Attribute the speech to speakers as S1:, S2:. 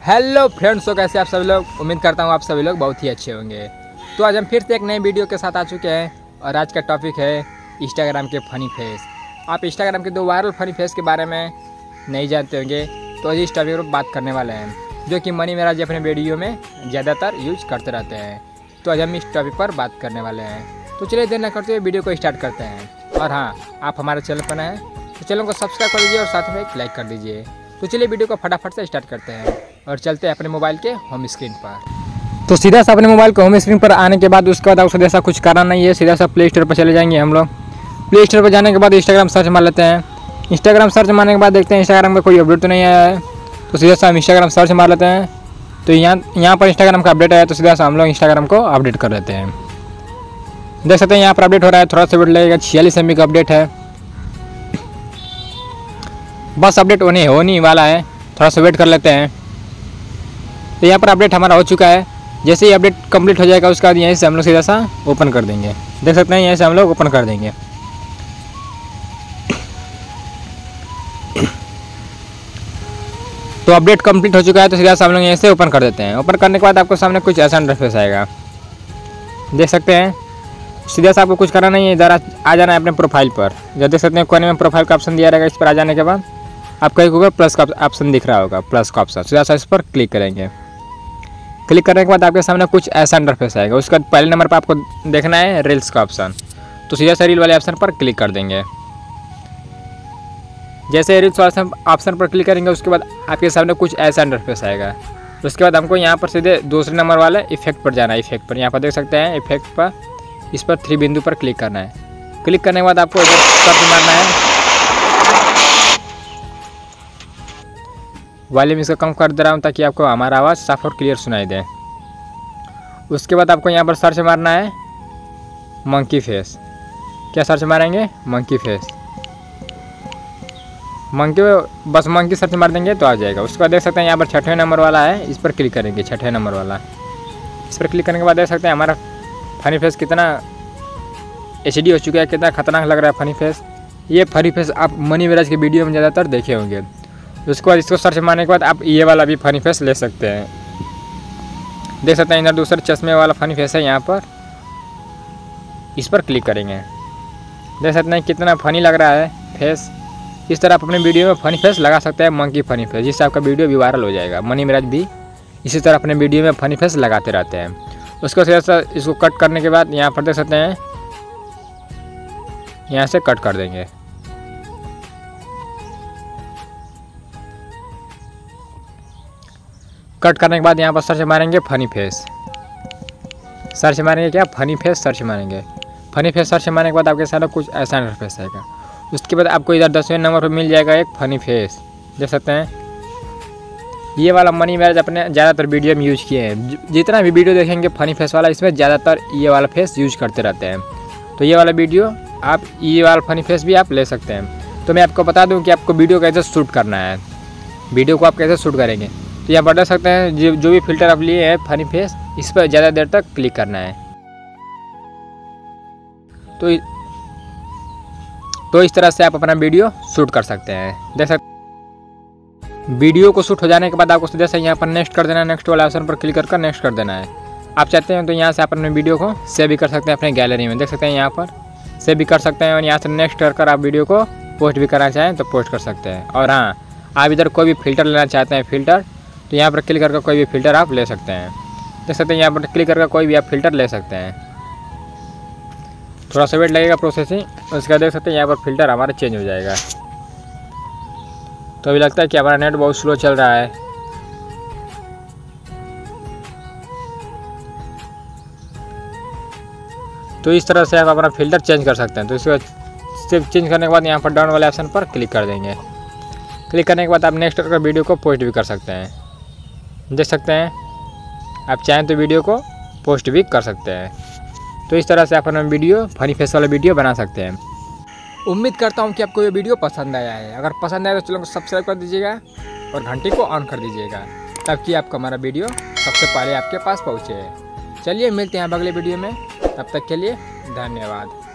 S1: Hello friends, तो कैसे आप सभी लोग। उम्मीद करता हूँ आप सभी लोग बहुत ही अच्छे होंगे। तो आज हम फिर से एक नई वीडियो के साथ आ चुके हैं और आज का टॉपिक है इंस्टाग्राम के फ़नी फेस। आप इंस्टाग्राम के 2 वायरल फ़नी फेस के बारे में नहीं जानते होंगे, तो आज इस टॉपिक पर बात करने वाले हैं, जो कि मनी महाराज अपने वीडियो में ज़्यादातर यूज करते रहते हैं। तो आज हम इस टॉपिक पर बात करने वाले हैं। तो चलिए देर न करते हुए वीडियो को स्टार्ट करते हैं। और हाँ, आप हमारे चैनल पर नए हैं तो चैनल को सब्सक्राइब कर दीजिए और साथ में एक लाइक कर दीजिए। तो चलिए वीडियो को फटाफट से स्टार्ट करते हैं और चलते हैं अपने मोबाइल के होम स्क्रीन पर। तो सीधा सा अपने मोबाइल के होम स्क्रीन पर आने के बाद उसके बाद आपको जैसा कुछ करना नहीं है, सीधा सा प्ले स्टोर पर चले जाएंगे हम लोग। प्ले स्टोर पर जाने के बाद इंस्टाग्राम सर्च मार लेते हैं। इंस्टाग्राम सर्च मारने के बाद देखते हैं इंस्टाग्राम में कोई अपडेट तो नहीं आया है, तो सीधा सा हम इंस्टाग्राम सर्च मार लेते हैं। तो यहाँ पर इंस्टाग्राम का अपडेट आया, तो सीधा सा हम लोग इंस्टाग्राम को अपडेट कर लेते हैं। देख सकते हैं यहाँ पर अपडेट हो रहा है, थोड़ा सा वेट लगेगा। 46 MB का अपडेट है, बस अपडेट होने वाला है, थोड़ा सा वेट कर लेते हैं। तो यहाँ पर अपडेट हमारा हो चुका है। जैसे ही अपडेट कंप्लीट हो जाएगा उसके बाद यहीं से हम लोग सीधा सा ओपन कर देंगे। देख सकते हैं यहीं से हम लोग ओपन कर देंगे। तो अपडेट कंप्लीट हो चुका है, तो सीधा सा हम लोग यहीं से ओपन कर देते हैं। ओपन करने के बाद आपको सामने कुछ ऐसा इंटरफेस आएगा, देख सकते हैं। सीधा सा आपको कुछ करना नहीं है, इधर आ जाना है अपने प्रोफाइल पर। जब देख सकते हैं कोने में प्रोफाइल का ऑप्शन दिया रहेगा, इस पर आ जाने के बाद आपका एक ऊपर प्लस का ऑप्शन दिख रहा होगा, प्लस का ऑप्शन, सीधा सा इस पर क्लिक करेंगे। क्लिक करने के बाद आपके सामने कुछ ऐसा इंटरफेस आएगा। उसके बाद पहले नंबर पर आपको देखना है रील्स का ऑप्शन, तो सीधा सा रील वाले ऑप्शन पर क्लिक कर देंगे। जैसे रील्स वाले ऑप्शन पर क्लिक करेंगे उसके बाद आपके सामने कुछ ऐसा इंटरफेस आएगा। उसके बाद हमको यहाँ पर सीधे दूसरे नंबर वाले इफेक्ट पर जाना है। इफेक्ट पर यहाँ पर देख सकते हैं इफेक्ट पर, इस पर 3 बिंदु पर क्लिक करना है। क्लिक करने के बाद आपको इधर सर्च मारना है। वॉल्यूम इसका कम कर दे रहा हूँ ताकि आपको हमारा आवाज़ साफ और क्लियर सुनाई दे। उसके बाद आपको यहाँ पर सर्च मारना है मंकी फेस। क्या सर्च मारेंगे? Monkey face. मंकी, बस मंकी सर्च मार देंगे तो आ जाएगा। उसके बाद देख सकते हैं यहाँ पर 6ठे नंबर वाला है, इस पर क्लिक करेंगे। 6ठे नंबर वाला, इस पर क्लिक करने के बाद देख सकते हैं हमारा फनी फेस कितना HD हो चुका है, कितना खतरनाक लग रहा है फनी फेस। ये फनी फेस आप मनी महाराज के वीडियो में ज़्यादातर देखे होंगे। उसके बाद इसको सर्च मारने के बाद आप ये वाला भी फनी फेस ले सकते हैं। देख सकते हैं इधर दूसरे चश्मे वाला फनी फेस है, यहाँ पर इस पर क्लिक करेंगे। देख सकते हैं कितना फनी लग रहा है फेस। इस तरह आप अपने वीडियो में फनी फेस लगा सकते हैं, मंकी फनी फेस, जिससे आपका वीडियो भी वायरल हो जाएगा। मनी महाराज भी इसी तरह अपने वीडियो में फनी फेस लगाते रहते हैं। उसको सीधा इसको कट करने के बाद यहाँ पर देख सकते हैं, यहाँ से कट कर देंगे। कट करने के बाद यहाँ पर सर्च मारेंगे फनी फेस। सर्च मारेंगे क्या? फनी फेस सर्च मारेंगे। फनी फेस सर्च मारने के बाद आपके सामने कुछ ऐसा इंटरफेस आएगा। उसके बाद आपको इधर 10वें नंबर पर मिल जाएगा एक फनी फेस। देख सकते हैं ये वाला मनी महाराज अपने ज़्यादातर वीडियो में यूज किए हैं। जितना भी वीडियो देखेंगे फनी फेस वाला, इसमें ज़्यादातर ये वाला फेस यूज करते रहते हैं। तो ये वाला वीडियो आप ये वाला फनी फेस भी आप ले सकते हैं। तो मैं आपको बता दूं कि आपको वीडियो कैसे शूट करना है, वीडियो को आप कैसे शूट करेंगे। तो यहाँ पर देख सकते हैं जो भी फिल्टर आप लिए हैं फनी फेस, इस पर ज़्यादा देर तक क्लिक करना है। तो इस तरह से आप अपना वीडियो शूट कर सकते हैं। देख सकते वीडियो को शूट हो जाने के बाद आपको सीधे से यहाँ पर नेक्स्ट कर देना है। नेक्स्ट वाला ऑप्शन पर क्लिक कर नेक्स्ट कर देना है। आप चाहते हैं तो यहाँ से आप अपने वीडियो को सेव भी कर सकते हैं अपने गैलरी में। देख सकते हैं यहाँ पर सेव भी कर सकते हैं और यहाँ से नेक्स्ट कर आप वीडियो को पोस्ट भी करना चाहें तो पोस्ट कर सकते हैं। और हाँ, आप इधर कोई भी फिल्टर लेना चाहते हैं फिल्टर, तो यहाँ पर क्लिक करके कोई भी फिल्टर आप ले सकते हैं। देख सकते हैं यहाँ पर क्लिक करके कोई भी आप फिल्टर ले सकते हैं। थोड़ा सा वेट लगेगा प्रोसेसिंग, उसके बाद देख सकते हैं यहाँ पर फिल्टर हमारा चेंज हो जाएगा। तो अभी लगता है कि हमारा नेट बहुत स्लो चल रहा है। तो इस तरह से आप अपना फिल्टर चेंज कर सकते हैं। तो इसको सिर्फ चेंज करने के बाद यहाँ पर डाउन वाले ऑप्शन पर क्लिक कर देंगे। क्लिक करने के बाद आप नेक्स्ट कर वीडियो को पोस्ट भी कर सकते हैं। देख सकते हैं आप चाहें तो वीडियो को पोस्ट भी कर सकते हैं। तो इस तरह से आप अपना वीडियो फनी फेस वाला वीडियो बना सकते हैं। उम्मीद करता हूँ कि आपको ये वीडियो पसंद आया है। अगर पसंद आया तो चैनल को सब्सक्राइब कर दीजिएगा और घंटी को ऑन कर दीजिएगा, ताकि आपका हमारा वीडियो सबसे पहले आपके पास पहुँचे। चलिए मिलते हैं अब अगले वीडियो में, तब तक के लिए धन्यवाद।